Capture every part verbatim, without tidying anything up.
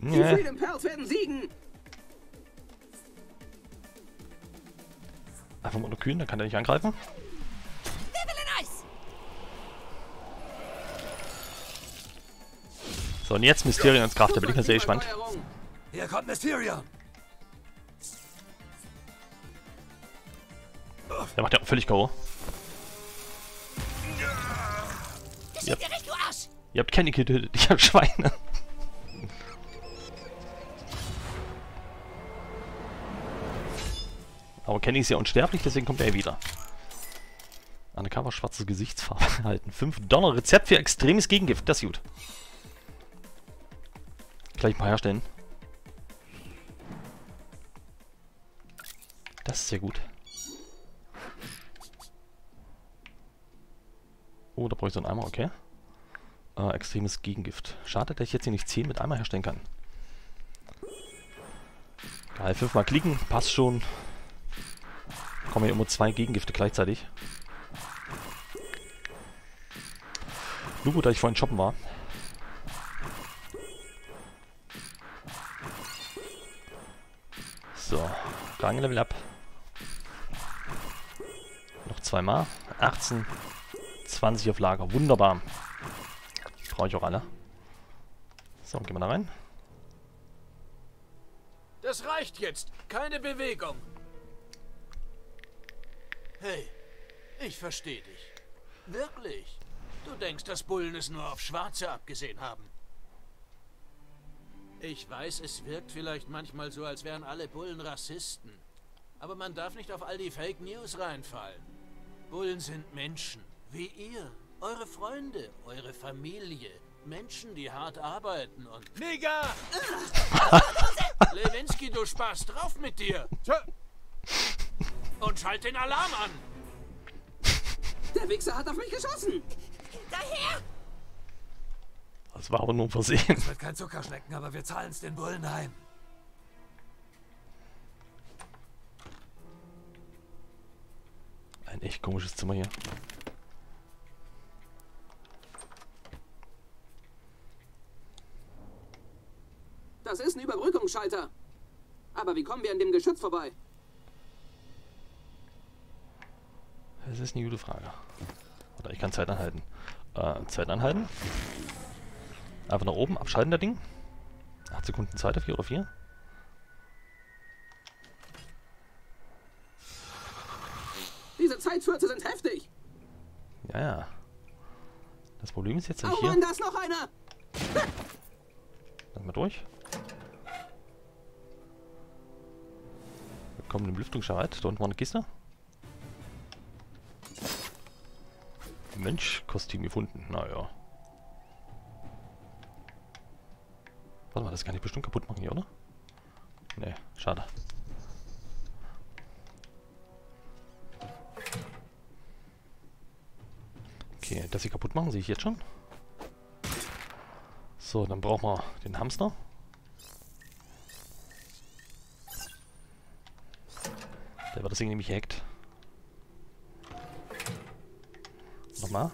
Die Nee. Freedom Pals werden siegen. Einfach mal unterkühlen, dann kann er nicht angreifen. So, und jetzt Mysterions Kraft, da bin ich mir sehr gespannt. Hier kommt Mysterion. Der macht ja auch völlig K O. Ihr habt, Recht, du Arsch! ihr habt Kenny getötet, ich hab Schweine. Aber Kenny ist ja unsterblich, deswegen kommt er ja wieder. Undercover schwarzes Gesichtsfarbe erhalten. fünf Dollar Rezept für extremes Gegengift, das ist gut. Gleich mal herstellen. Das ist sehr gut. Oh, da brauche ich so einen Eimer, okay. Äh, extremes Gegengift. Schade, dass ich jetzt hier nicht zehn mit Eimer herstellen kann. Geil, fünfmal klicken, passt schon. Kommen hier immer zwei Gegengifte gleichzeitig. Nur gut, dass ich vorhin shoppen war. So, Ranglevel ab. Noch zweimal. achtzehn, zwanzig auf Lager. Wunderbar. Brauche ich auch alle. So, gehen wir da rein. Das reicht jetzt. Keine Bewegung. Hey, ich verstehe dich. Wirklich. Du denkst, dass Bullen es nur auf Schwarze abgesehen haben. Ich weiß, es wirkt vielleicht manchmal so, als wären alle Bullen Rassisten. Aber man darf nicht auf all die Fake News reinfallen. Bullen sind Menschen, wie ihr, eure Freunde, eure Familie. Menschen, die hart arbeiten und... Nigger! Lewinsky, du Spaß, drauf mit dir! Und schalt den Alarm an! Der Wichser hat auf mich geschossen. Daher! Das war aber nur ein Versehen. Es wird kein Zuckerschlecken, aber wir zahlen es den Bullen heim. Ein echt komisches Zimmer hier. Das ist ein Überbrückungsschalter. Aber wie kommen wir an dem Geschütz vorbei? Das ist eine gute Frage. Oder ich kann Zeit anhalten. Äh, Zeit anhalten. Einfach nach oben, abschalten der Ding. acht Sekunden Zeit dafür oder vier. Diese Zeitschürze sind heftig. Ja, ja. Das Problem ist jetzt Oh hier. Mann, da ist noch einer. Lass mal durch. Wir kommen im Lüftungsscharret. Da unten war eine Kiste. Mönch-Kostüm gefunden. Naja. Warte mal, das kann ich bestimmt kaputt machen hier, oder? Nee, schade. Okay, das hier kaputt machen sehe ich jetzt schon. So, dann brauchen wir den Hamster. Der wird das Ding nämlich gehackt. Nochmal.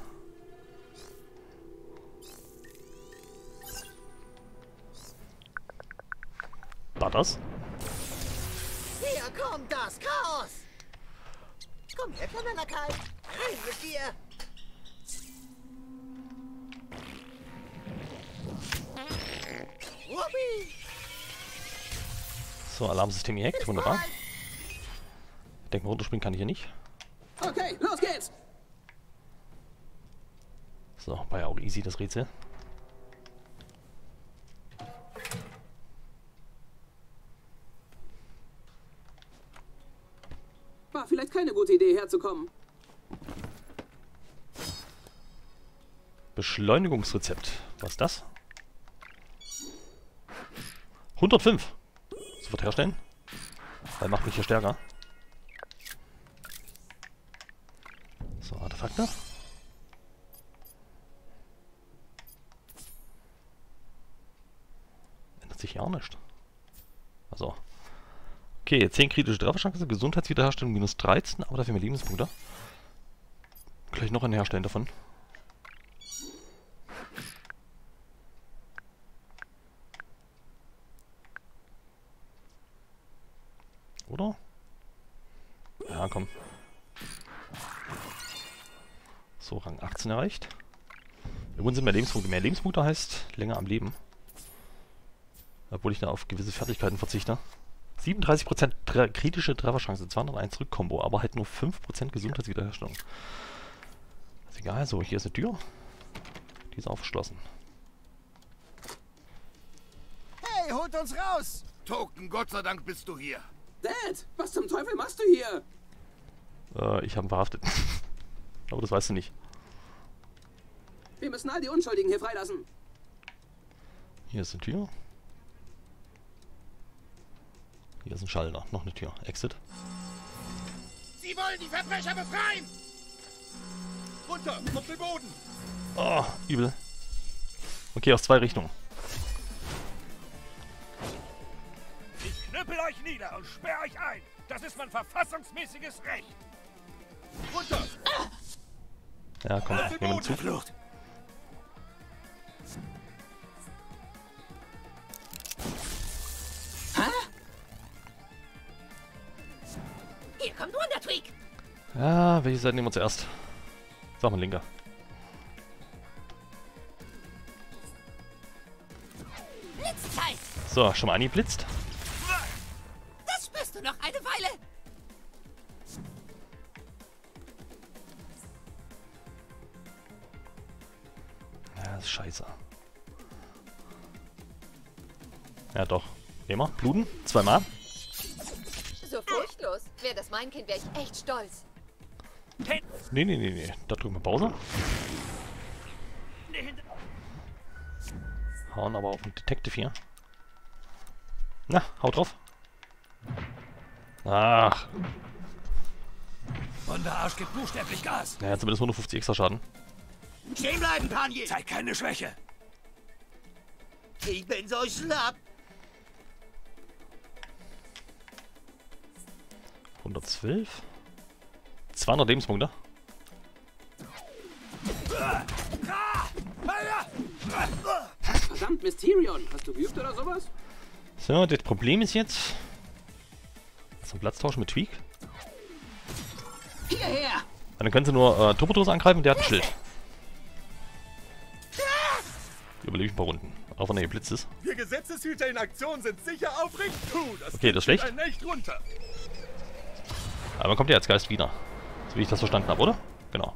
War das? Hier kommt das Chaos! Komm her, kleiner Lakai. Rein mit dir! Whoopi! So, Alarmsystem gehackt. Wunderbar. Ich denke, runterspringen kann ich hier nicht. Okay, los geht's. So, war ja auch easy, das Rätsel. War vielleicht keine gute Idee, herzukommen. Beschleunigungsrezept. Was ist das? hundertfünf. Sofort herstellen. Weil macht mich hier stärker. So, Artefakte. Ändert sich ja auch nicht. Also. Okay, zehn kritische Trefferchance, Gesundheitswiederherstellung minus dreizehn, aber dafür mehr Lebenspunkte. Gleich noch einen herstellen davon. oder? Ja, komm. So, Rang achtzehn erreicht. Irgendwann sind mehr Lebenspunkte. Mehr Lebenspunkte heißt länger am Leben. Obwohl ich da auf gewisse Fertigkeiten verzichte. siebenunddreißig Prozent tre kritische Trefferchance, zweihunderteins Rückkombo, aber halt nur fünf Prozent Gesundheitswiederherstellung. Ist egal, so, hier ist eine Tür. Die ist auch verschlossen. Hey, holt uns raus! Token, Gott sei Dank bist du hier. Dad, was zum Teufel machst du hier? Äh, ich habe ihn verhaftet. Aber das weißt du nicht. Wir müssen all die Unschuldigen hier freilassen. Hier ist eine Tür. Hier ist ein Schalter. Noch eine Tür. Exit. Sie wollen die Verbrecher befreien! Runter, auf den Boden! Oh, übel. Okay, aus zwei Richtungen. Ich knüppel euch nieder und sperre euch ein. Das ist mein verfassungsmäßiges Recht. Runter! Ja, komm, Auf den nehmen wir Boden! zu. Flucht! Hier kommt Wonder Tweak! Ja, welche Seite nehmen wir zuerst? Sag mal, linker. Blitzzeit! So, schon mal angeblitzt. Das spürst du noch eine Weile! Ja, das ist scheiße. Ja, doch. Nehmen wir. Bluten. Zweimal. So furchtlos. Wäre das mein Kind, wäre ich echt stolz. Nee, nee, nee, nee. Da drücken wir Pause. Hauen aber auf den Detective hier. Na, haut drauf. Ach. Wunderarsch gibt buchstäblich Gas. Naja, zumindest hundertfünfzig extra Schaden. Stehen bleiben, Kanye! Zeig keine Schwäche. Ich bin so schlapp! hundertzwölf. zweihundert Lebenspunkte. Verdammt, Mysterion. Hast du geübt oder sowas? So, das Problem ist jetzt... So ein Platztausch mit Tweak. Hierher! Dann können sie nur äh, Turbodose angreifen, der hat ein Schild. Überlebe ich ein paar Runden. Auch wenn er geblitzt ist. Wir Gesetzeshüter in Aktion sind sicher auf Richttour. Okay, das ist schlecht. Ein echt runter. Aber man kommt ja als Geist wieder. So wie ich das verstanden habe, oder? Genau.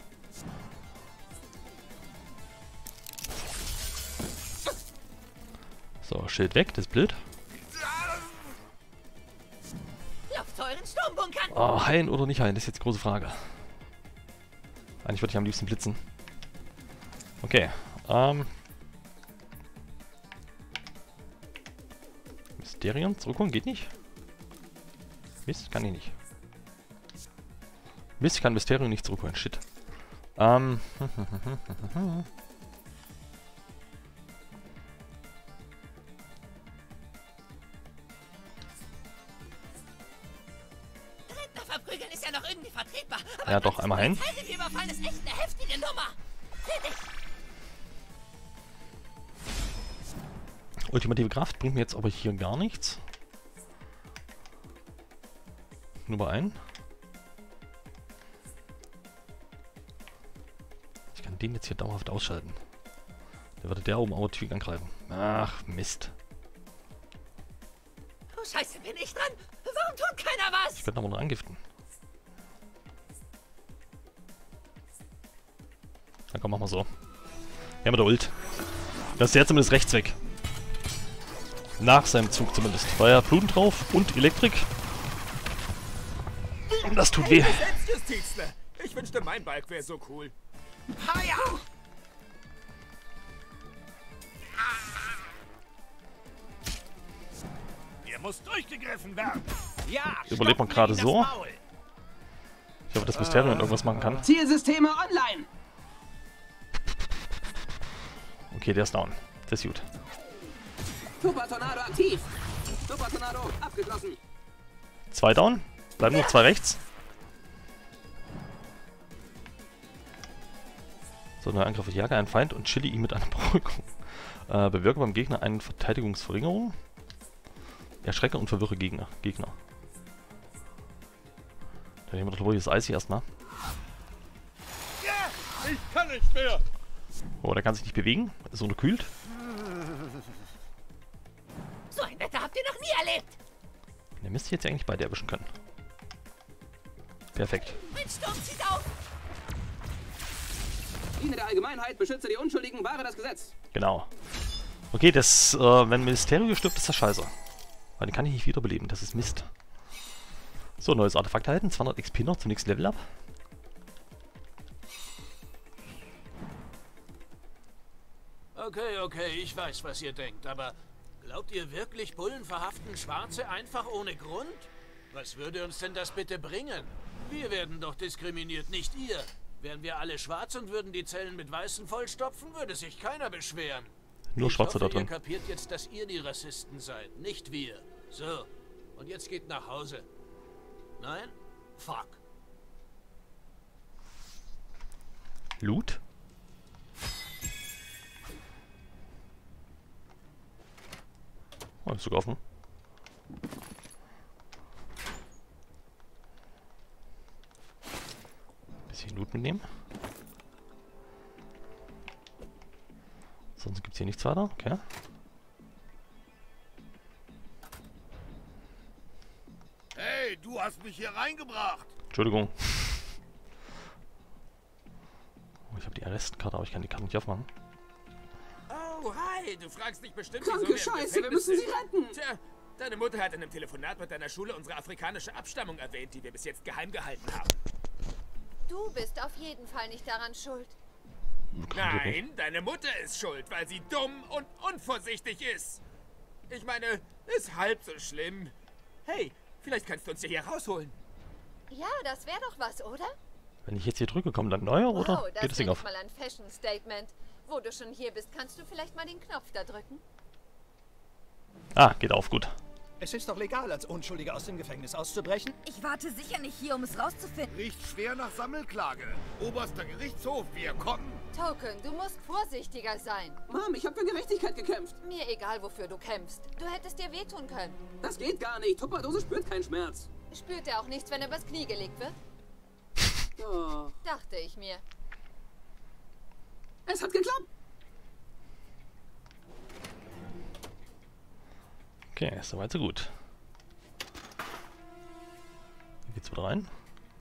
So, Schild weg, das ist blöd. Lauft zu euren Sturmbunkern! Oh, heilen oder nicht heilen, das ist jetzt die große Frage. Eigentlich würde ich am liebsten blitzen. Okay, ähm... Mysterion zurückholen geht nicht. Mist, kann ich nicht. Mist, ich kann Mysterion nicht zurückholen, shit. Ähm... Verprügeln ist ja noch irgendwie vertretbar. Aber Ja, doch, einmal hin. Polizei überfallen ist echt eine heftige Nummer. Fertig. Ultimative Kraft bringt mir jetzt aber hier gar nichts. Nur bei einen. Ich kann den jetzt hier dauerhaft ausschalten. Der würde der oben auch Tweak angreifen. Ach, Mist. Oh, Scheiße, bin ich dran? Warum tut keiner was? Ich könnte aber noch angiften. Na komm, machen wir so. Hier haben wir der Ult. Das ist der zumindest rechts weg. Nach seinem Zug zumindest. War ja Bluten drauf und Elektrik. Und das tut weh. Selbstjustizler. Ich wünschte, mein Balk wäre so cool. Feuer! Ihr müsst durchgegriffen werden. Ja, Überlebt man gerade so. Ich hoffe, dass Mysterion irgendwas machen kann. Zielsysteme online! Okay, der ist down. Das ist gut. Super Tornado aktiv! Super Tornado abgeschlossen! Zwei down. Bleiben noch zwei rechts. So, neuer Angriff auf Jage einen Feind und chilli ihn mit einer Beruhigung. Äh, bewirke beim Gegner eine Verteidigungsverringerung. Erschrecke und verwirre Gegner. Gegner. Dann nehmen wir doch ruhig das Eis hier erstmal. Ja, ich kann nicht mehr. Oh, der kann sich nicht bewegen. Ist unterkühlt. So ein Wetter habt ihr noch nie erlebt. Der müsste jetzt eigentlich beide erwischen können. Perfekt. Ein Sturm zieht auf. Diene der Allgemeinheit, beschütze die Unschuldigen, wahre das Gesetz. Genau. Okay, das, äh, wenn Mysterio stirbt, ist das scheiße. Weil den kann ich nicht wiederbeleben, das ist Mist. So, neues Artefakt erhalten, zweihundert X P noch zum nächsten Level up. Okay, okay, ich weiß, was ihr denkt, aber glaubt ihr wirklich, Bullen verhaften Schwarze einfach ohne Grund? Was würde uns denn das bitte bringen? Wir werden doch diskriminiert, nicht ihr. Wären wir alle schwarz und würden die Zellen mit Weißen vollstopfen, würde sich keiner beschweren. Nur ich Schwarze hoffe, da drin. Ihr kapiert jetzt, dass ihr die Rassisten seid, nicht wir. So, und jetzt geht nach Hause. Nein? Fuck. Loot? Oh, ist sogar offen. Bisschen Loot mitnehmen. Sonst gibt es hier nichts weiter. Okay. Hey, du hast mich hier reingebracht. Entschuldigung. Oh, ich habe die Arrestkarte, aber ich kann die Karte nicht aufmachen. Oh, hi, du fragst dich bestimmt, Kranke wieso wir im Scheiße, wir Gefängnis müssen sie sind. retten. Tja, deine Mutter hat in einem Telefonat mit deiner Schule unsere afrikanische Abstammung erwähnt, die wir bis jetzt geheim gehalten haben. Du bist auf jeden Fall nicht daran schuld. Nein, deine Mutter ist schuld, weil sie dumm und unvorsichtig ist. Ich meine, ist halb so schlimm. Hey, vielleicht kannst du uns ja hier rausholen. Ja, das wäre doch was, oder? Wenn ich jetzt hier drücke, kommt dann neuer oder Wow, geht das das Ding nenne auf? ich mal ein Fashion-Statement. Wo du schon hier bist, kannst du vielleicht mal den Knopf da drücken? Ah, geht auf, gut. Es ist doch legal, als Unschuldiger aus dem Gefängnis auszubrechen. Ich warte sicher nicht hier, um es rauszufinden. Riecht schwer nach Sammelklage. Oberster Gerichtshof, wir kommen. Token, du musst vorsichtiger sein. Mom, ich habe für Gerechtigkeit gekämpft. Mir egal, wofür du kämpfst. Du hättest dir wehtun können. Das geht gar nicht. Tupperdose spürt keinen Schmerz. Spürt er auch nichts, wenn er übers Knie gelegt wird? Oh. Dachte ich mir. Es hat geklappt. Okay, soweit so gut. Hier geht's wieder rein.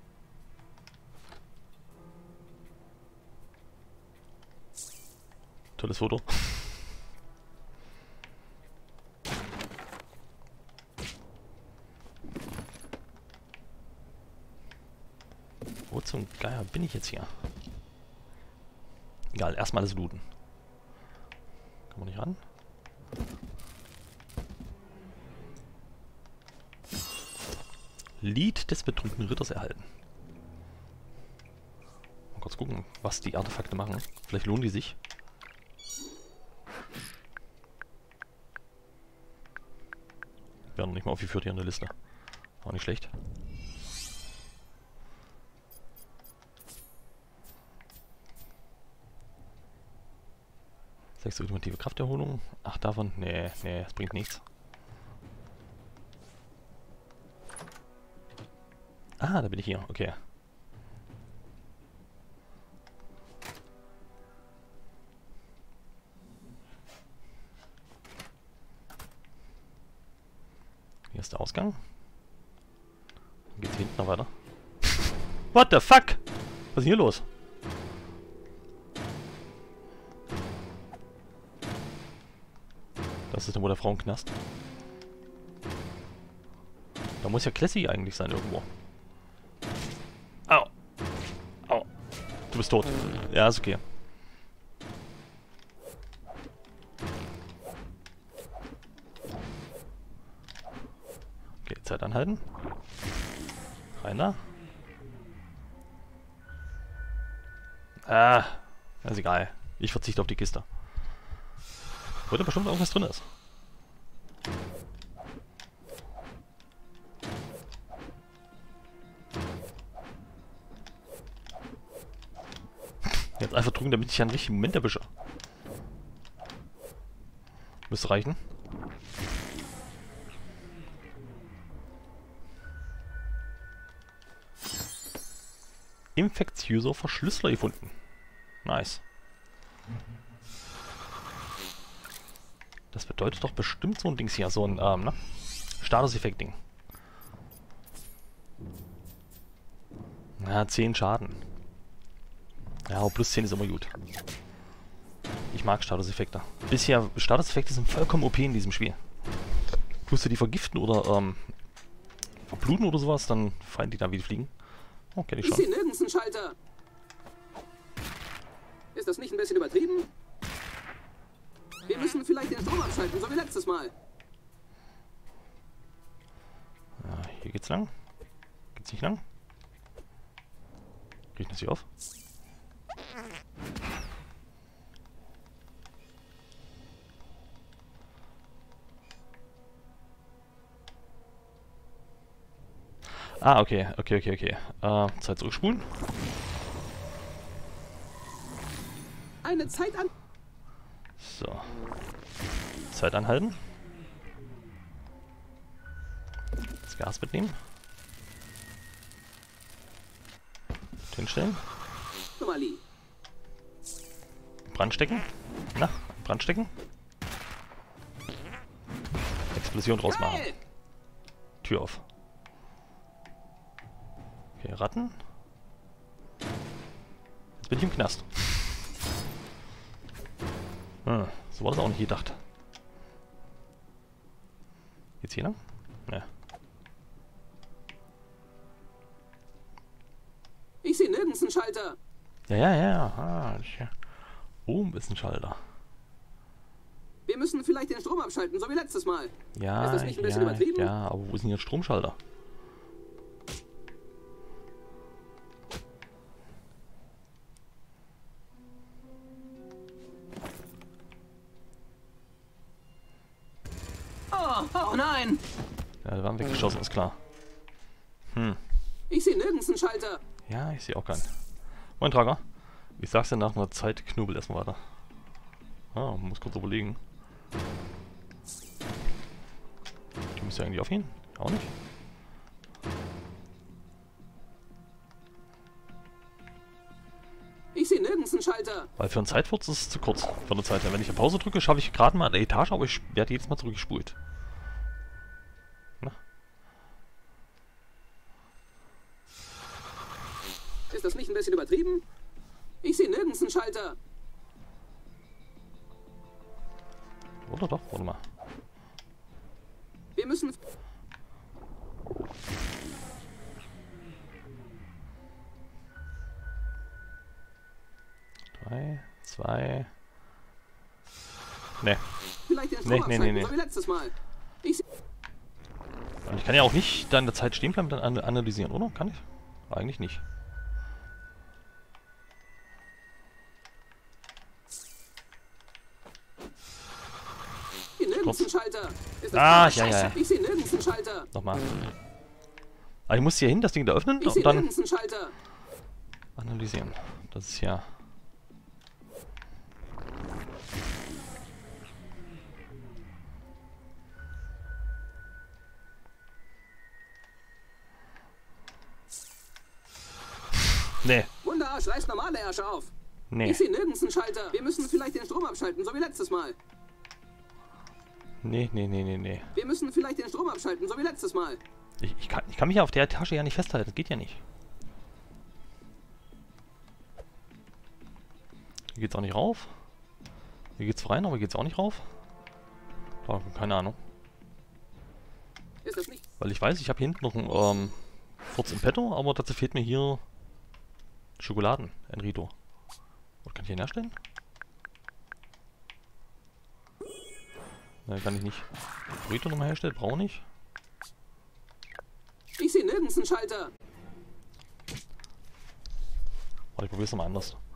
Tolles Foto. Wo zum Geier bin ich jetzt hier? Egal, erstmal alles looten. Kann man nicht ran? Lied des betrunkenen Ritters erhalten. Mal kurz gucken, was die Artefakte machen. Vielleicht lohnen die sich. Werden noch nicht mal aufgeführt hier in der Liste. Auch nicht schlecht. Sechs ultimative Krafterholung. Ach, davon? Nee, nee, das bringt nichts. Ah, da bin ich hier. Okay. Hier ist der Ausgang. Dann geht's hinten noch weiter. What the fuck? Was ist hier los? Das ist dann wohl der Frauenknast. Da muss ja Classy eigentlich sein irgendwo. Au. Au. Du bist tot. Ja, ist okay. Okay, Zeit anhalten. Rein da. Ah, ist egal. Ich verzichte auf die Kiste. Wo bestimmt irgendwas drin ist. Jetzt einfach drücken, damit ich einen richtigen Moment erwische. Müsste reichen. infektiöser Verschlüsseler gefunden. Nice. Das bedeutet doch bestimmt so ein Dings hier, so ein, ähm, ne? Statuseffekt-Ding. Ja, zehn Schaden. Ja, aber plus zehn ist immer gut. Ich mag Statuseffekte. Bisher, Statuseffekte sind vollkommen O P in diesem Spiel. Tust du die vergiften oder, ähm, verbluten oder sowas, dann fallen die da wie die fliegen. Oh, kenn ich schon. Ich sehe nirgends einen Schalter. Ist das nicht ein bisschen übertrieben? Wir müssen vielleicht den Strom abschalten, so wie letztes Mal. Ja, hier geht's lang. Geht's nicht lang? Krieg ich das hier auf? Ah, okay, okay, okay, okay. Äh, Zeit zurückspulen. Eine Zeit an... So. Zeit anhalten. Das Gas mitnehmen. Hinstellen. Normali. Brand stecken. Na, Brand stecken. Explosion draus machen. Geil! Tür auf. Okay, Ratten. Jetzt bin ich im Knast. Hm, so war das auch nicht gedacht. Jetzt hier lang? Ne. Ich sehe nirgends einen Schalter. Ja, ja, ja. Ah, ich, oben ist ein Schalter. Wir müssen vielleicht den Strom abschalten, so wie letztes Mal. Ja, Ist das nicht ein bisschen ja, übertrieben? ja, aber wo ist denn hier ein Stromschalter? Oh, oh nein! Ja, da waren weggeschossen, ist klar. Hm. Ich sehe nirgends einen Schalter. Ja, ich sehe auch keinen. Moin, Trager. Ich sag's dir, nach einer Zeit knubbel erstmal weiter. Ah, man muss kurz überlegen. Die müsste eigentlich aufgehen? Auch nicht. Ich sehe nirgends einen Schalter. Weil für einen Zeitfurz ist es zu kurz von der Zeit her. Wenn ich auf Pause drücke, schaffe ich gerade mal an der Etage, aber ich werde jedes Mal zurückgespult. Na? Ist das nicht ein bisschen übertrieben? Ich sehe nirgends einen Schalter. Oder doch? Warte mal. Wir müssen... Drei, zwei... Ne. Vielleicht den Strom Nee, nee, abschalten, nee, nee. so wie letztes Mal. Ich seh... Und ich kann ja auch nicht da in der Zeit stehen bleiben und dann an analysieren, oder? Kann ich? Eigentlich nicht. Ich sehe nirgends einen Schalter. Ist das Ah, klar? ja, ja, ja. Ich sehe nirgends einen Schalter. Nochmal. Aber ich muss hier hin, das Ding da öffnen Ich und sehe dann nirgends einen Schalter. analysieren. Das ist ja... Nee, Wunderarsch, reiß normale Ärsche auf. nee, Ich sehe nirgends einen Schalter. Wir müssen vielleicht den Strom abschalten, so wie letztes Mal. nee, nee, nee, nee, nee. Wir müssen vielleicht den Strom abschalten, so wie letztes Mal. Ich, ich, kann, ich kann mich ja auf der Etage ja nicht festhalten, das geht ja nicht. Hier geht's auch nicht rauf. Hier geht's rein, aber hier geht's auch nicht rauf. Oh, keine Ahnung. Ist das nicht? Weil ich weiß, ich habe hier hinten noch einen ähm, Furz im Petto, aber dazu fehlt mir hier Schokoladen, Enrito. Was kann ich hier herstellen? Nein, kann ich nicht. Enrito nochmal herstellen, brauche ich. Ich sehe nirgends einen Schalter. Warte, ich probier's nochmal anders.